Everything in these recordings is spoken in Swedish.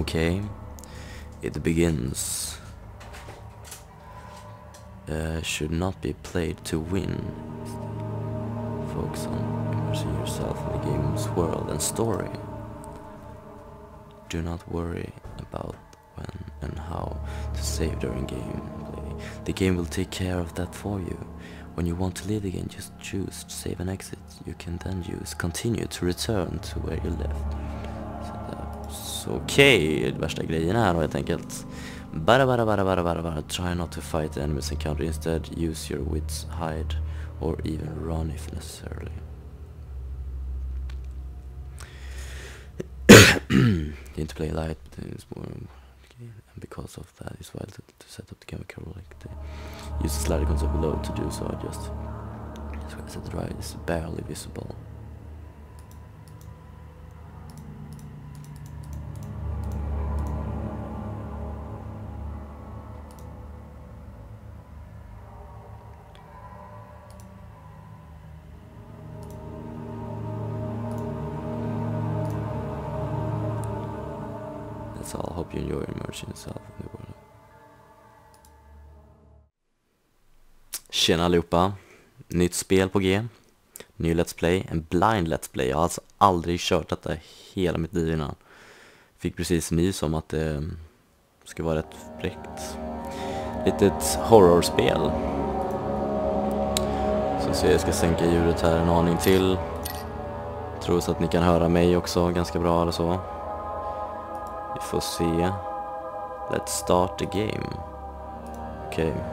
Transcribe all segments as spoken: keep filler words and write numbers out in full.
Okay, it begins. Uh, should not be played to win. Focus on immersing yourself in the game's world and story. Do not worry about when and how to save during gameplay. The game will take care of that for you. When you want to leave the game, just choose save and exit. You can then use continue to return to where you left. Så okej, okay. Värsta grejen här då helt enkelt. Bara bara bara bara bara bara try not to fight the enemies encounter. Instead use your wits, hide or even run if necessary. You need to play light, but it's more okay. And because of that it's vital to set up the camera correctly. Use the slider concept below to do so. Just set the right is barely visible. So I hope you enjoy immersing yourself in the world. Tjena allihopa. Nytt spel på G. Ny Let's Play. En blind Let's Play. Jag har alltså aldrig kört detta hela mitt liv innan. Fick precis nys om att det ska vara ett fräckt litet horrorspel. Så se, jag ska sänka ljudet här en aning till. Tror så att ni kan höra mig också ganska bra eller så. Vi får se. Let's start the game. Okej. Okay.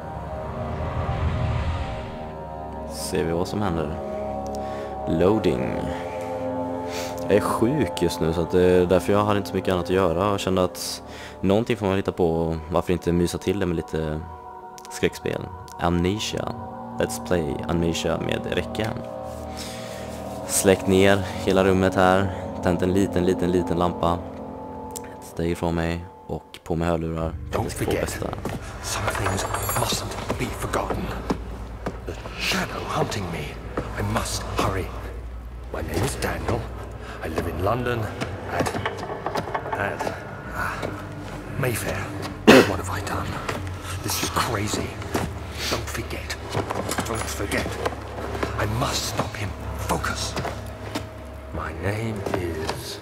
Ser vi vad som händer. Loading. Jag är sjuk just nu så att det är därför jag har inte så mycket annat att göra. Jag kände att någonting får man hitta på. Varför inte mysa till det med lite skräckspel. Amnesia. Let's play Amnesia med räcken. Släckt ner hela rummet här. Tänt en liten, liten, liten lampa. Steg ifrån mig och på med hörlurar. Don't forget, some things mustn't be forgotten. The shadow hunting me. I must hurry. My name is Daniel. I live in London at at uh, Mayfair. What have I done? This is crazy. Don't forget. Don't forget. I must stop him. Focus. My name is.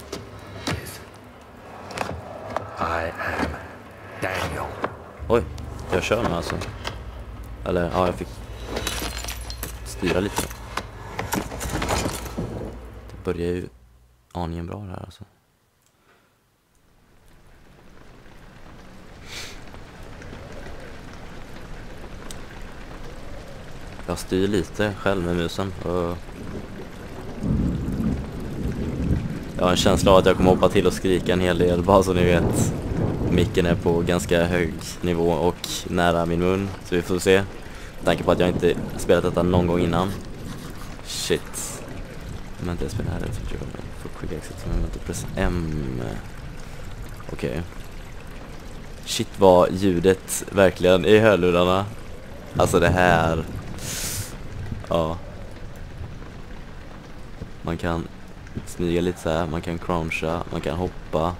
I am Daniel. Oj, jag kör nu alltså. Eller, ja, jag fick styra lite. Det börjar ju aningen bra här alltså. Jag styr lite själv med musen. Och jag har en känsla av att jag kommer hoppa till och skrika en hel del, bara så ni vet. Micken är på ganska hög nivå och nära min mun, så vi får se. Med tanke på att jag inte spelat detta någon gång innan. Shit. Men inte spelar här, så jag får quick exit, så jag inte press M. Okej. Okay. Shit vad ljudet verkligen i hörlurarna. Alltså det här. Ja. Man kan smyga lite så här, man kan croucha, man kan hoppa.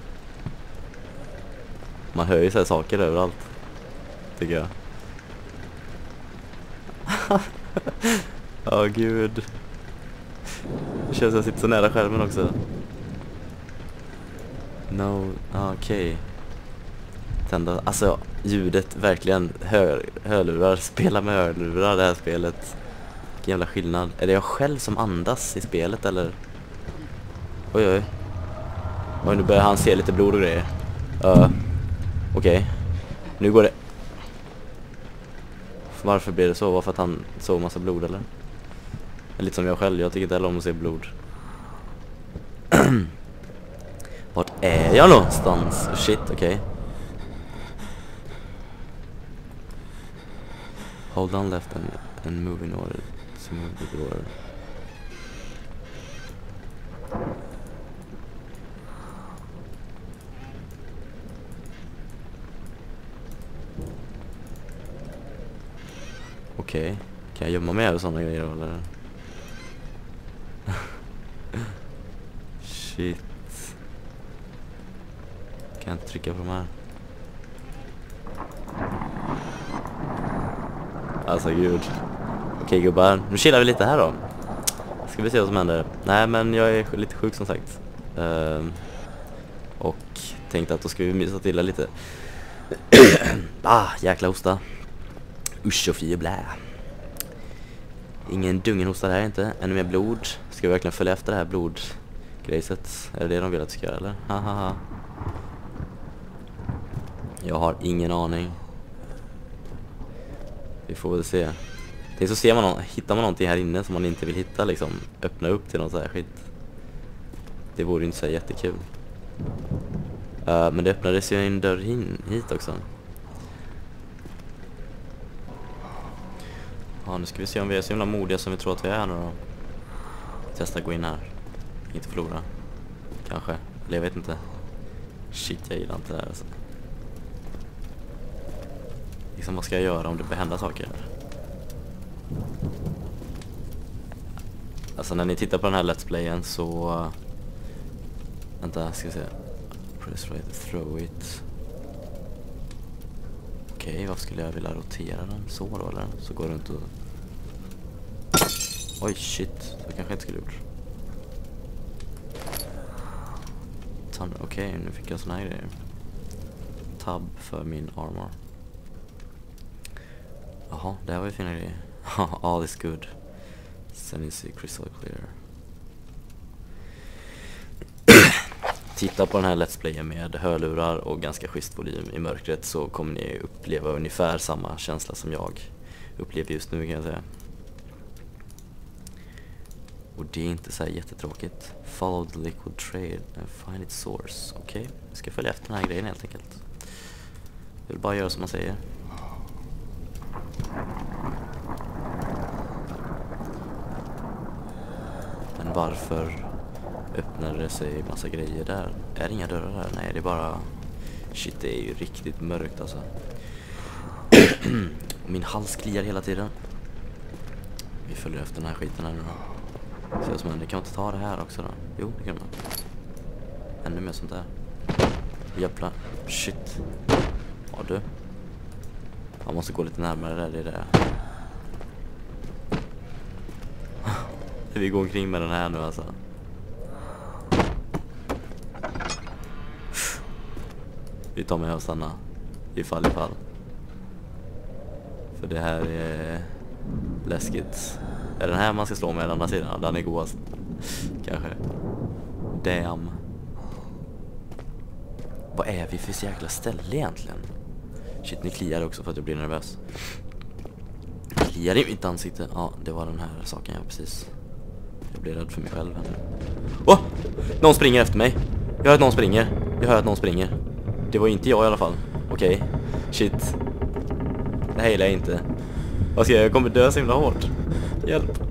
Man hör ju så här saker överallt, tycker jag. Ja, oh, gud. Det känns som att jag sitter så nära skärmen också. No, okej. Okay. Tända, alltså ljudet verkligen, hör, hörlurar, spela med hörlurar det här spelet. Vilken jävla skillnad. Är det jag själv som andas i spelet eller? Oj oj. Oj, nu börjar han se lite blod och grejer. Uh, Okej. Okay. Nu går det. Varför blir det så? Varför att han såg massa blod eller? Lite som jag själv, jag tycker inte heller om att se blod. Vart är jag någonstans? Shit, okej. Okay. Hold on left and, and move in order to move the door. Okej, okay. Kan jag gömma mig över sådana grejer eller? Shit. Kan jag inte trycka på de här? Alltså gud. Okej gubbar, nu chillar vi lite här då. Ska vi se vad som händer. Nej men jag är lite sjuk som sagt. um, Och tänkte att då ska vi mysa till det lite. Ah, jäkla hosta. Usch och fy och blä. Ingen dungen hosta där inte. Ännu mer blod. Ska vi verkligen följa efter det här blodgrejset? Är det det de vill att vi ska göra eller? Hahaha. Jag har ingen aning. Vi får väl se. Tänk så ser man någon, hittar man någonting här inne som man inte vill hitta liksom. Öppna upp till något särskilt. Det vore inte så jättekul. Uh, men det öppnades ju en dörr in, hit också. Ja, nu ska vi se om vi är så himla modiga som vi tror att vi är nu då. Testa gå in här. Inte förlora. Kanske. Eller jag vet inte. Shit, jag gillar inte det här alltså. Liksom, vad ska jag göra om det behänder saker? Alltså när ni tittar på den här Let's Playen så... Uh, vänta, ska vi se. Press right to throw it. Okej, okay, varför skulle jag vilja rotera den? Så då eller? Så går det runt och... Oj, shit. Så kanske jag inte skulle gjort. Okej, okay, nu fick jag såna här grejer. Tab för min armor. Jaha, det här var ju fina grejer. All is good. Sen is crystal clear. Titta på den här Let's Playen med hörlurar och ganska schysst volym i mörkret så kommer ni uppleva ungefär samma känsla som jag upplever just nu kan jag säga. Och det är inte så här jättetråkigt. Follow the liquid trail and find its source. Okej, okay. Vi ska följa efter den här grejen helt enkelt. Jag vill bara göra som man säger. Men varför öppnade det sig massa grejer där? Är det inga dörrar där? Nej, det är bara... Shit, det är ju riktigt mörkt alltså. Min hals kliar hela tiden. Vi följer efter den här skiten här nu då. Så som händer. Kan man inte ta det här också då? Jo, det kan man. Ännu mer sånt där. Jävlar. Shit. Ja du. Man måste gå lite närmare där, det är det. Vi går omkring med den här nu alltså. Vi tar med oss stanna. Ifall ifall. För det här är läskigt. Är den här man ska slå med den andra sidan? Den är godast. Kanske. Damn. Vad är vi för jäkla ställe egentligen? Shit, ni kliar också för att jag blir nervös. Kliar i mitt ansikte. Ja, det var den här saken jag precis. Jag blir rädd för mig själv. Åh! Oh! Någon springer efter mig. Jag hör att någon springer. Jag hör att någon springer. Det var inte jag i alla fall. Okej. Okay. Shit. Det här gillar jag inte. Vad ska jag? Jag kommer dö så himla hårt. Hjälp.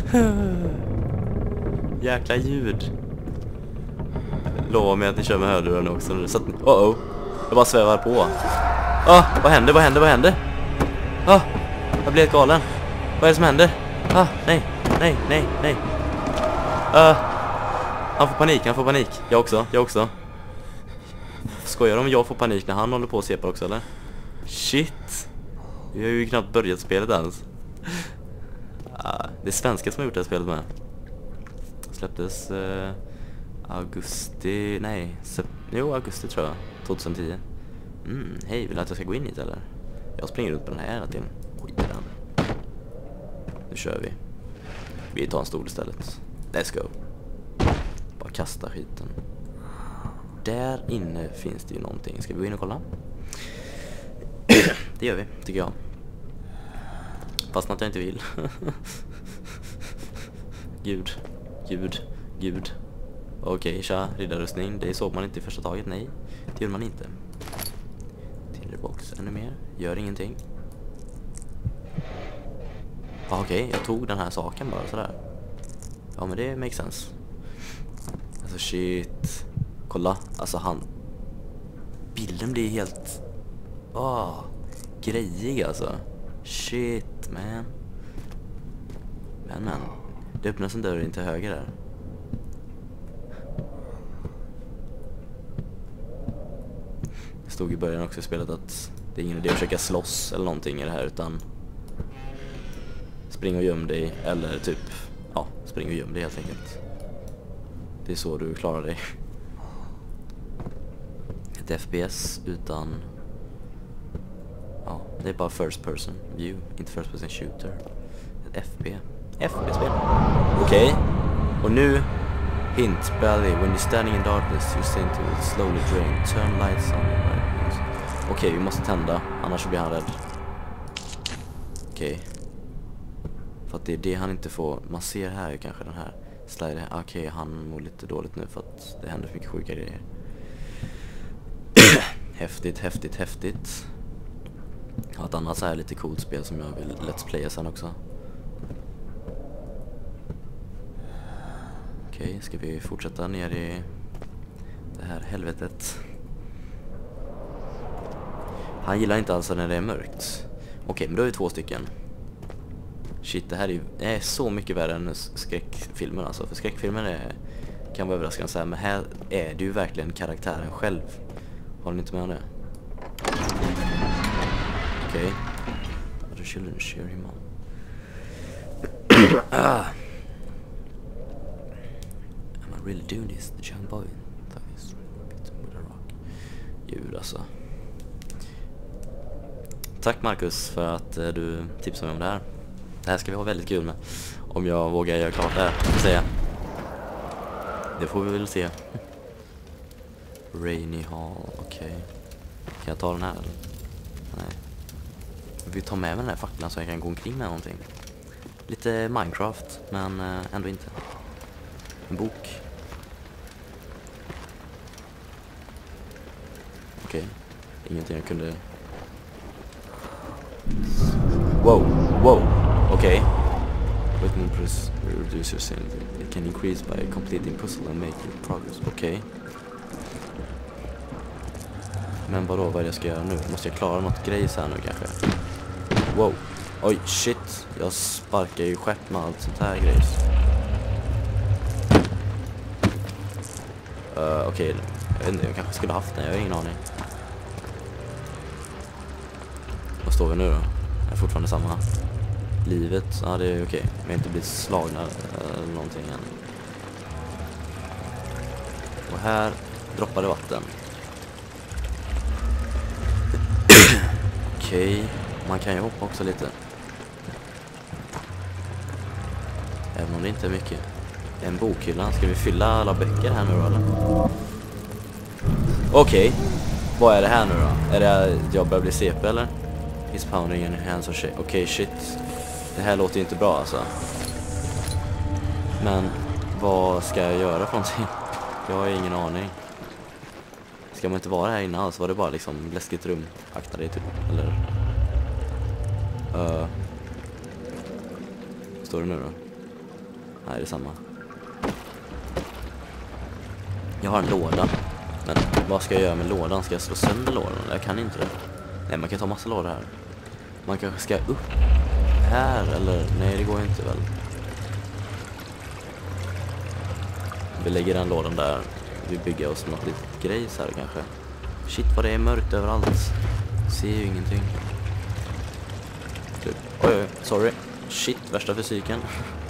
Jäkla ljud. Lova mig att ni kör med hörlurar också. Så att... Oh oh. Jag bara svävar på. Ah, vad händer? Vad händer? Vad händer? Ah, jag blir helt galen. Vad är det som händer? Ah, nej. Nej, nej, nej. Uh, han får panik, han får panik. Jag också, jag också. Skojar om jag får panik när han håller på att se på också, eller? Shit. Vi har ju knappt börjat spelet ens. Uh, det är svenskar som har gjort det här spelet med. Släpptes uh, augusti, nej, jo, augusti tror jag, tjugohundratio. Mm, hej, vill du att jag ska gå in hit eller? Jag springer ut på den här hela tiden. Skit i den. Nu kör vi. Vi tar en stol istället. Let's go. Bara kasta skiten. Där inne finns det ju någonting. Ska vi gå in och kolla? Det gör vi, tycker jag. Fast att jag inte vill. Gud, Gud, Gud. Okej, okay, tja, riddarrustning. Det såg man inte i första taget, nej. Det gör man inte. Tinderbox, ännu mer. Gör ingenting. Ah, okej, okay, jag tog den här saken bara sådär. Ja, men det makes sense. Alltså shit. Kolla, alltså han. Bilden blir helt... Ah, grejig alltså. Shit, man. Men, men. Det öppnas en dörr in till höger där. stod i början också i spelet att det är ingen idé att försöka slåss eller någonting i det här, utan spring och göm dig, eller typ, ja, spring och göm dig helt enkelt. Det är så du klarar dig. Ett F P S utan, ja, det är bara first person view, inte first person shooter. Ett F P F P-spel. Okej, okay. Och nu hint, Belly, when you're standing in darkness you seem to slowly drain, turn lights on. Okej, okay, vi måste tända, annars blir han rädd. Okej, okay. För att det är det han inte får. Man ser här ju kanske den här sliden. Okej, okay, han mår lite dåligt nu för att det händer för mycket sjuka grejer. Häftigt, häftigt, häftigt. Jag har ett annat så här lite coolt spel som jag vill let's playa sen också. Okej, okay, ska vi fortsätta ner i det här helvetet. Han gillar inte alltså när det är mörkt. Okej, okay, men då är vi två stycken. Shit, det här är ju är så mycket värre än skräckfilmer alltså. För skräckfilmer är, kan vara överraskande så här, men här är det ju verkligen karaktären själv. Har ni inte med om det? Okej. Okay. Other children cheer him on. Ah. Am I really doing this? The young boy. Gud alltså. Tack Marcus för att eh, du tipsade mig om det här. Det här ska vi ha väldigt kul med. Om jag vågar göra klart det här, får säga. Det får vi väl se. Rainy Hall, okej. Okay. Kan jag ta den här eller? Nej. Vi tar med mig den här facklan så jag kan gå omkring med någonting. Lite Minecraft, men eh, ändå inte. En bok. Okej. Okay. Ingenting jag kunde... Wow, wow. Okej. Okay. Written reduce your sanity. It can increase by completing puzzle and make your progress. Okej. Okay. Men vadå, vad är det jag ska göra nu? Måste jag klara något grejs här nu kanske? Wow. Oj, shit. Jag sparkar ju skepp med allt sånt här grejs. Uh, Okej. Okay. Jag vet inte, jag kanske skulle haft den. Jag har ingen aning. Vad står vi nu då? Jag är fortfarande samma. Livet, ja det är okej. Okay. Vi har inte blivit slagna eller någonting än. Och här droppar det vatten. Okej, okay. Man kan ju hoppa också lite. Även om det inte är mycket. En bokhylla, ska vi fylla alla böcker här nu då eller? Okej, okay. Vad är det här nu då? Är det att jag börjar bli C P eller? He's pounding in hands or shit. Okej, okay, shit. Det här låter ju inte bra alltså. Men vad ska jag göra för någonting? Jag har ingen aning. Ska man inte vara här inne alls? Var det bara liksom läskigt rum? Akta dig typ, eller? Uh. Står det nu då? Nej, det är samma. Jag har en låda. Men vad ska jag göra med lådan? Ska jag slå sönder lådan? Jag kan inte det. Nej, man kan ta massa lådor här. Man kanske ska upp här, eller? Nej, det går inte väl. Vi lägger den lådan där. Vi bygger oss något litet grejs här kanske. Shit, vad det är mörkt överallt. Ser ju ingenting. Typ. Oj, oj, sorry. Shit, värsta fysiken.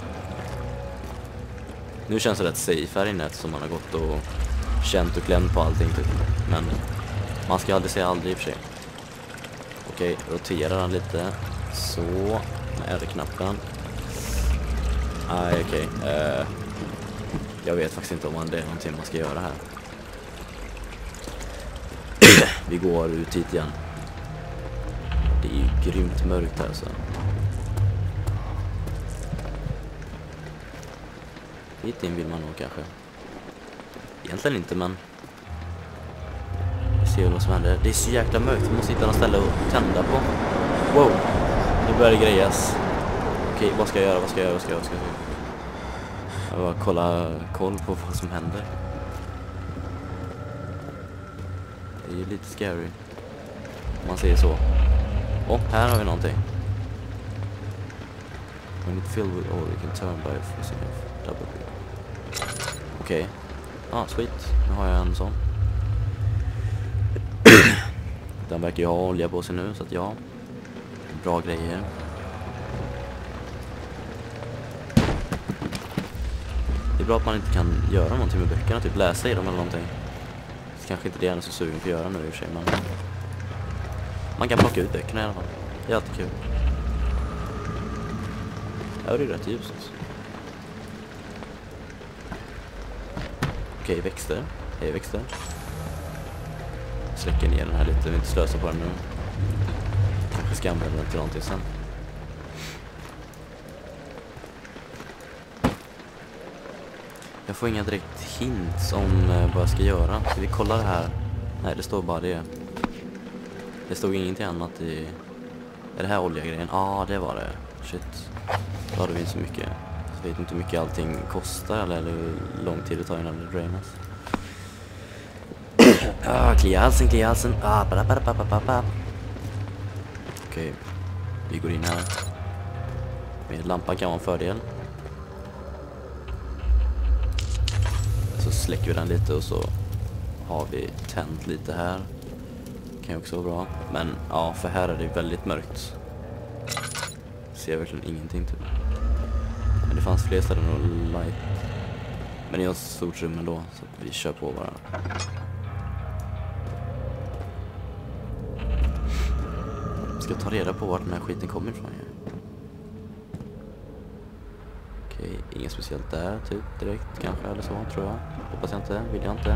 Nu känns det rätt safe här inne eftersom man har gått och känt och klämt på allting typ. Men man ska aldrig säga aldrig i och för sig. Okej, rotera den lite. Så, med R-knappen. Nej, okej. Uh, jag vet faktiskt inte om det är någonting man ska göra här. Vi går ut hit igen. Det är ju grymt mörkt här så. Hit in vill man nog kanske. Egentligen inte, men vi ser vad som händer. Det är så jäkla mörkt. Vi måste hitta något ställe att tända på. Wow, nu börjar det grejas. Okej, vad ska jag göra? Vad ska jag göra? Vad ska jag göra? Vad ska jag göra? Jag bara kolla koll på vad som händer. Det är ju lite scary om man säger så. Och här har vi någonting. When it filled with oil you can turn by fusing off double. Okej. Okay. Ah, sweet. Nu har jag en sån. Den verkar ju ha olja på sig nu, så att ja. Bra grejer. Det är bra att man inte kan göra någonting med böckerna, typ läsa i dem eller någonting. Så kanske inte det är så sugen för att göra nu i och för sig, men man kan plocka ut böckerna i alla fall. Det är alltid kul. Ja, det är rätt ljust. Okej, växter. Hej, växter. Släcker ner den här lite, vi inte slösa på den nu. Kanske ska använda den till någonting sen. Jag får inga direkt hints om eh, vad jag ska göra. Ska vi kolla det här? Nej, det står bara det. Det stod ingenting annat i... Är det här olja-grejen? Ja, ah, det var det. Shit. Då hade vi inte så mycket. Jag vet inte hur mycket allting kostar eller hur lång tid det tar innan det drainas. Ah, klia halsen, klia halsen. Ah, ba, ba, ba, ba, ba, ba. Okej, vi går in här. Med lampan kan vara en fördel. Så släcker vi den lite och så har vi tänt lite här. Kan ju också vara bra. Men ja, för här är det väldigt mörkt. Ser verkligen ingenting typ. Men det fanns fler ställen och light. Men det är ett stort rum ändå, så vi kör på bara. Ska ta reda på vart den här skiten kommer ifrån. Okej, inget speciellt där typ direkt kanske eller så, tror jag. Hoppas jag inte, vill jag inte.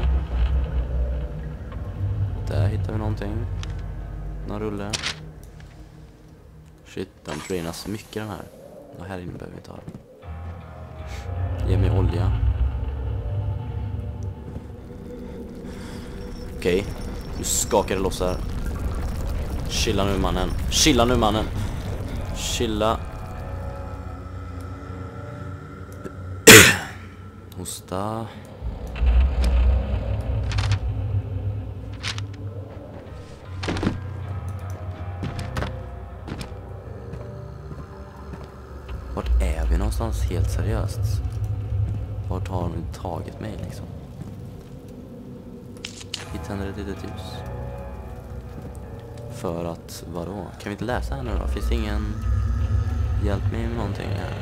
Där hittar vi någonting. Någon rulle. Shit, den drainas mycket den här. Och här inne behöver vi ta den. Ge mig olja. Okej, nu skakar det loss här. Chilla nu mannen. Chilla nu mannen. Chilla. Hosta. Vart är vi någonstans helt seriöst? Vart har de tagit mig liksom? Vi tänder ett litet ljus. För att, vadå? Kan vi inte läsa här nu då? Finns det ingen hjälp mig med någonting här?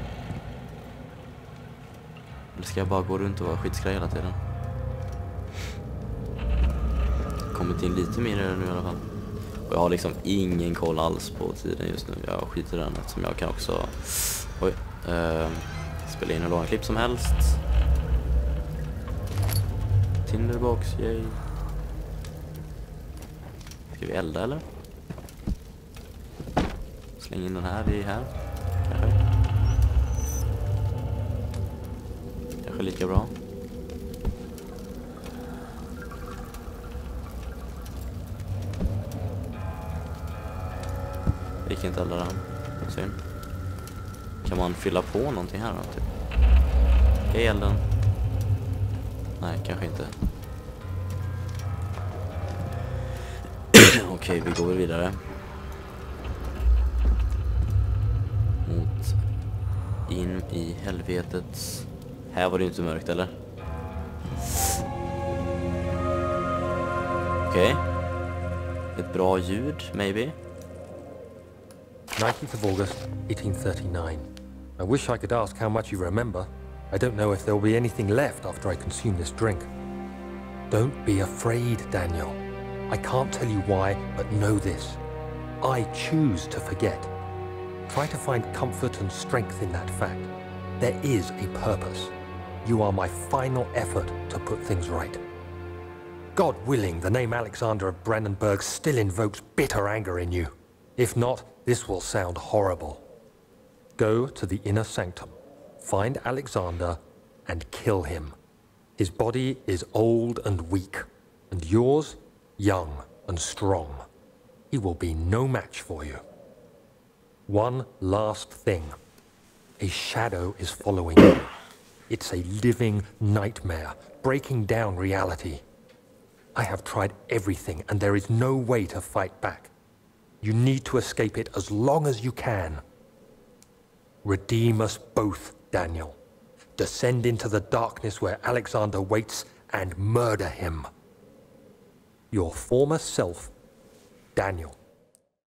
Eller ska jag bara gå runt och vara skitskraj hela tiden? Kommit in lite mer nu i alla fall. Och jag har liksom ingen koll alls på tiden just nu. Jag skiter i den eftersom jag kan också oj, eh, spela in en lång klipp som helst. Tinderbox, yay. Ska vi elda eller? Släng in den här, vi är här. Kanske. Kanske lika bra. Vi kan inte elda den. Synd. Kan man fylla på någonting här då? Typ? Är elden? Nej, kanske inte. Okej, vi går väl vidare. Mot in i helvetet. Här var det inte mörkt, eller? Okej. Ett bra ljud, maybe. nineteenth of August, eighteen thirty-nine. I wish I could ask how much you remember. I don't know if there'll be anything left after I consume this drink. Don't be afraid, Daniel. I can't tell you why, but know this. I choose to forget. Try to find comfort and strength in that fact. There is a purpose. You are my final effort to put things right. God willing, the name Alexander of Brandenburg still invokes bitter anger in you. If not, this will sound horrible. Go to the inner sanctum, find Alexander, and kill him. His body is old and weak, and yours, young and strong. He will be no match for you. One last thing. A shadow is following you. It's a living nightmare, breaking down reality. I have tried everything, and there is no way to fight back. You need to escape it as long as you can. Redeem us both, Daniel. Descend into the darkness where Alexander waits and murder him. Your former self, Daniel.